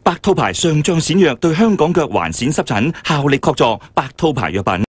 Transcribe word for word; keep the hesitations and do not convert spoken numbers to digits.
白兔牌上仗閃藥對香港腳環癬濕疹效力確鑿，白兔牌藥品。